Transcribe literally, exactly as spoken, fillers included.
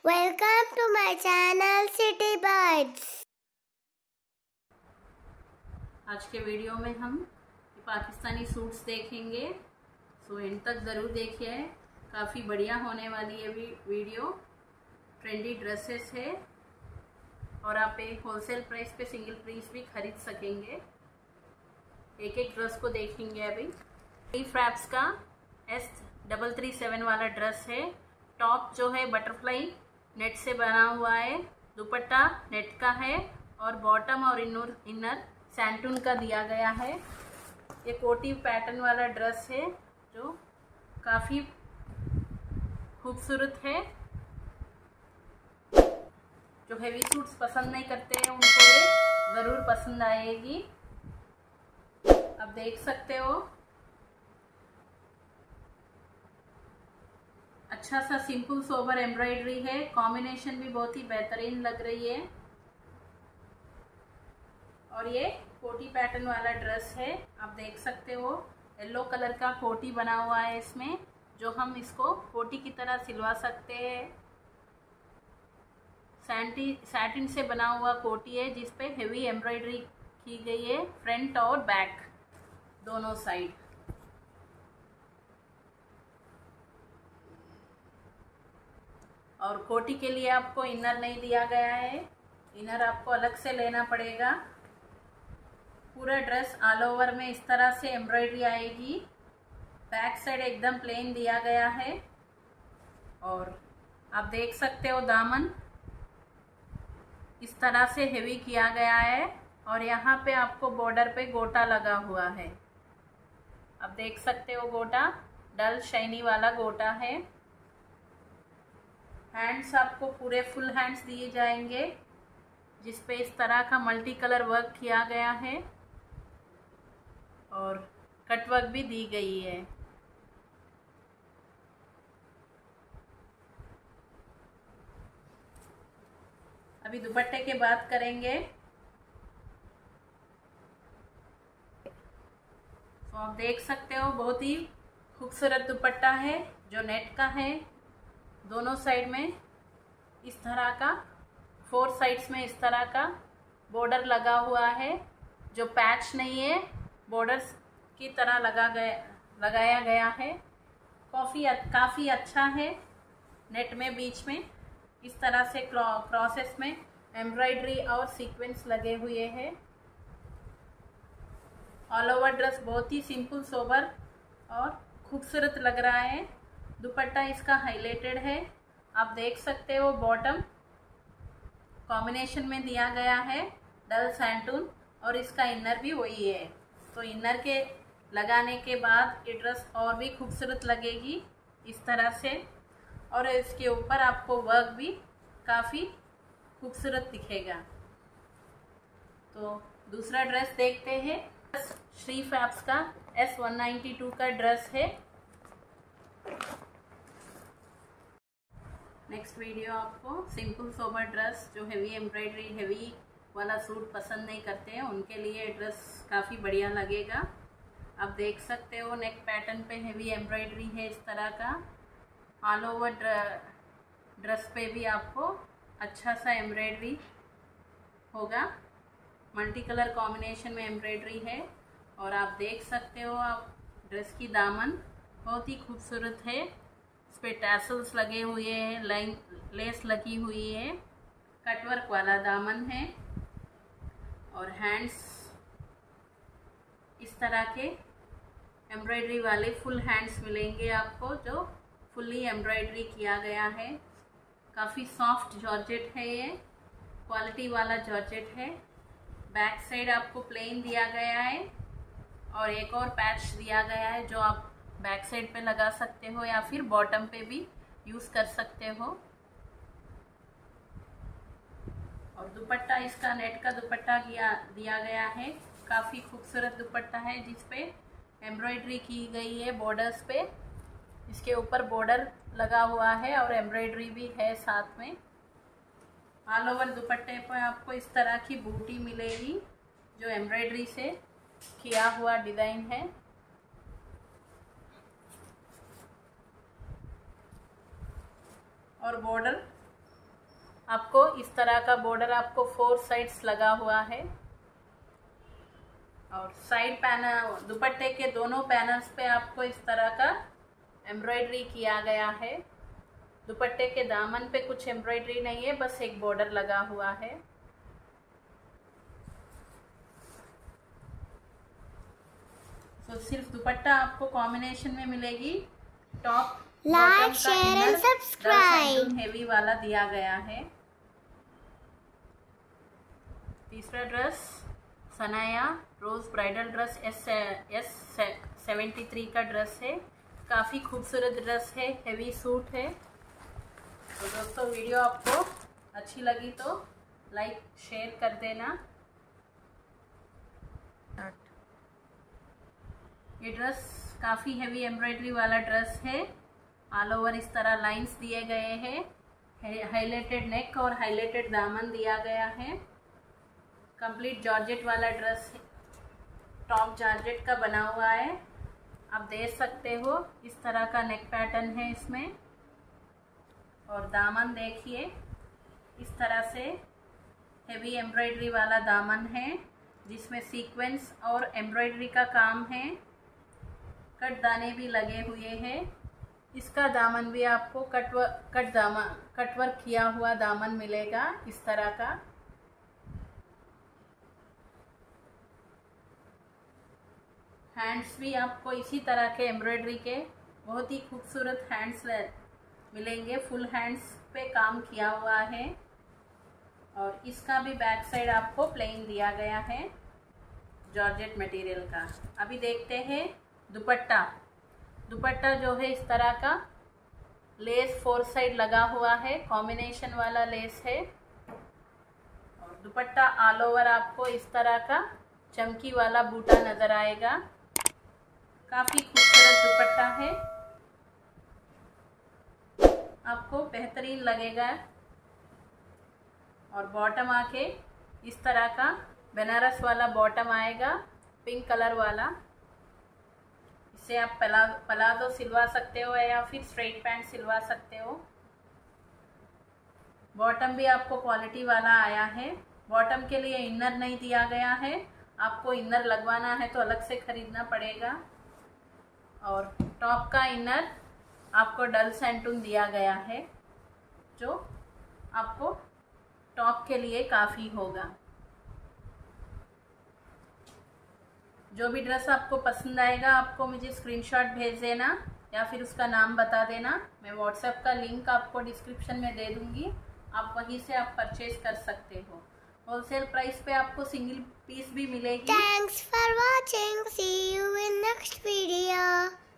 Welcome to my channel City Bites. आज के video में हम पाकिस्तानी सूट्स देखेंगे, सो एंड तक ज़रूर देखिए। काफ़ी बढ़िया होने वाली है भी वीडियो। ट्रेंडी ड्रेसेस है और आप एक होलसेल प्राइस पे सिंगल पीस भी खरीद सकेंगे। एक एक ड्रेस को देखेंगे। अभी थ्री फ्रैप्स का एस डबल थ्री सेवन वाला ड्रेस है। टॉप जो है बटरफ्लाई नेट से बना हुआ है, दुपट्टा नेट का है और बॉटम और इनर इनर सैंटून का दिया गया है। ये कोटी पैटर्न वाला ड्रेस है जो काफ़ी खूबसूरत है। जो हेवी सूट्स पसंद नहीं करते हैं उनको ये ज़रूर पसंद आएगी। आप देख सकते हो, अच्छा सा सिंपल सोबर एम्ब्रॉयडरी है। कॉम्बिनेशन भी बहुत ही बेहतरीन लग रही है। और ये कोटी पैटर्न वाला ड्रेस है, आप देख सकते हो। येलो कलर का कोटी बना हुआ है इसमें, जो हम इसको कोटी की तरह सिलवा सकते हैं। सैंटी सैटिन से बना हुआ कोटी है जिसपे हेवी एम्ब्रॉयडरी की गई है, फ्रंट और बैक दोनों साइड। और कोटी के लिए आपको इनर नहीं दिया गया है, इनर आपको अलग से लेना पड़ेगा। पूरा ड्रेस ऑल ओवर में इस तरह से एम्ब्रॉयडरी आएगी। बैक साइड एकदम प्लेन दिया गया है। और आप देख सकते हो दामन इस तरह से हेवी किया गया है और यहाँ पे आपको बॉर्डर पे गोटा लगा हुआ है। आप देख सकते हो गोटा डल शाइनी वाला गोटा है। हैंड्स आपको पूरे फुल हैंड्स दिए जाएंगे जिसपे इस तरह का मल्टी कलर वर्क किया गया है और कट वर्क भी दी गई है। अभी दुपट्टे की बात करेंगे। तो आप देख सकते हो बहुत ही खूबसूरत दुपट्टा है जो नेट का है। दोनों साइड में इस तरह का, फोर साइड्स में इस तरह का बॉर्डर लगा हुआ है, जो पैच नहीं है, बॉर्डर्स की तरह लगा गया लगाया गया है। काफ़ी काफ़ी अच्छा है। नेट में बीच में इस तरह से क्रॉसेस में एम्ब्रॉयडरी और सीक्वेंस लगे हुए हैं। ऑल ओवर ड्रेस बहुत ही सिंपल सोबर और खूबसूरत लग रहा है। दुपट्टा इसका हाईलाइटेड है, आप देख सकते हो। बॉटम कॉम्बिनेशन में दिया गया है डल सैंटून और इसका इनर भी वही है। तो इनर के लगाने के बाद ये ड्रेस और भी खूबसूरत लगेगी इस तरह से। और इसके ऊपर आपको वर्क भी काफ़ी खूबसूरत दिखेगा। तो दूसरा ड्रेस देखते हैं। श्री फैब्स का एस वन नाइन्टी टू का ड्रेस है। नेक्स्ट वीडियो आपको सिंपल सोबर ड्रेस, जो हेवी एम्ब्रॉयडरी हेवी वाला सूट पसंद नहीं करते हैं उनके लिए ड्रेस काफ़ी बढ़िया लगेगा। आप देख सकते हो नेक पैटर्न पे हेवी एम्ब्रॉयडरी है इस तरह का। ऑल ओवर ड्रेस पे भी आपको अच्छा सा एम्ब्रॉयडरी होगा। मल्टी कलर कॉम्बिनेशन में एम्ब्रॉयडरी है। और आप देख सकते हो, आप ड्रेस की दामन बहुत ही खूबसूरत है। इस पे टैसल्स लगे हुए हैं, लाइन लेस लगी हुई है, कटवर्क वाला दामन है। और हैंड्स इस तरह के एम्ब्रॉयडरी वाले फुल हैंड्स मिलेंगे आपको, जो फुल्ली एम्ब्रॉयडरी किया गया है। काफ़ी सॉफ्ट जॉर्जेट है, ये क्वालिटी वाला जॉर्जेट है। बैक साइड आपको प्लेन दिया गया है और एक और पैच दिया गया है जो आप बैक साइड पे लगा सकते हो या फिर बॉटम पे भी यूज़ कर सकते हो। और दुपट्टा इसका नेट का दुपट्टा दिया दिया गया है। काफ़ी खूबसूरत दुपट्टा है जिसपे एम्ब्रॉयडरी की गई है बॉर्डर्स पे। इसके ऊपर बॉर्डर लगा हुआ है और एम्ब्रॉयडरी भी है साथ में। ऑल ओवर दुपट्टे पर आपको इस तरह की बूटी मिलेगी जो एम्ब्रॉयडरी से किया हुआ डिज़ाइन है। और बॉर्डर आपको इस तरह का बॉर्डर आपको फोर साइड्स लगा हुआ है और साइड पैनल दुपट्टे के दोनों पैनल्स पे आपको इस तरह का एम्ब्रॉयडरी किया गया है। दुपट्टे के दामन पे कुछ एम्ब्रॉयडरी नहीं है, बस एक बॉर्डर लगा हुआ है। तो सिर्फ दुपट्टा आपको कॉम्बिनेशन में मिलेगी। Top like share and subscribe heavy वाला दिया गया है। तीसरा dress Sanaya Rose bridal dress S S seventy three का ड्रेस है। काफ़ी खूबसूरत ड्रेस है, हेवी सूट है। तो दोस्तों वीडियो आपको अच्छी लगी तो लाइक शेयर कर देना। ये ड्रेस काफ़ी हेवी एम्ब्रॉयडरी वाला ड्रेस है। ऑल ओवर इस तरह लाइंस दिए गए हैं। हाईलाइटेड नेक और हाईलाइटेड दामन दिया गया है। कंप्लीट जॉर्जेट वाला ड्रेस है। टॉप जॉर्जेट का बना हुआ है, आप देख सकते हो। इस तरह का नेक पैटर्न है इसमें और दामन देखिए इस तरह से हेवी एम्ब्रॉयडरी वाला दामन है जिसमें सीक्वेंस और एम्ब्रॉयडरी का काम है। कट दाने भी लगे हुए हैं। इसका दामन भी आपको कटवर्क कट दामन कटवर्क किया हुआ दामन मिलेगा इस तरह का। हैंड्स भी आपको इसी तरह के एम्ब्रॉयडरी के बहुत ही खूबसूरत हैंड्स मिलेंगे। फुल हैंड्स पे काम किया हुआ है और इसका भी बैक साइड आपको प्लेन दिया गया है जॉर्जेट मटेरियल का। अभी देखते हैं दुपट्टा। दुपट्टा जो है इस तरह का लेस फोर साइड लगा हुआ है, कॉम्बिनेशन वाला लेस है और दुपट्टा ऑल ओवर आपको इस तरह का चमकी वाला बूटा नजर आएगा। काफ़ी खूबसूरत दुपट्टा है, आपको बेहतरीन लगेगा। और बॉटम आके इस तरह का बनारस वाला बॉटम आएगा, पिंक कलर वाला। इससे आप पला पलाजो सिलवा सकते हो या फिर स्ट्रेट पैंट सिलवा सकते हो। बॉटम भी आपको क्वालिटी वाला आया है। बॉटम के लिए इनर नहीं दिया गया है, आपको इनर लगवाना है तो अलग से खरीदना पड़ेगा। और टॉप का इनर आपको डल सेंटून दिया गया है जो आपको टॉप के लिए काफ़ी होगा। जो भी ड्रेस आपको पसंद आएगा आपको मुझे स्क्रीनशॉट भेज देना या फिर उसका नाम बता देना। मैं व्हाट्सएप का लिंक आपको डिस्क्रिप्शन में दे दूँगी, आप वहीं से आप परचेज कर सकते हो। होलसेल प्राइस पे आपको सिंगल पीस भी मिलेगी। Thanks for watching. See you in next video.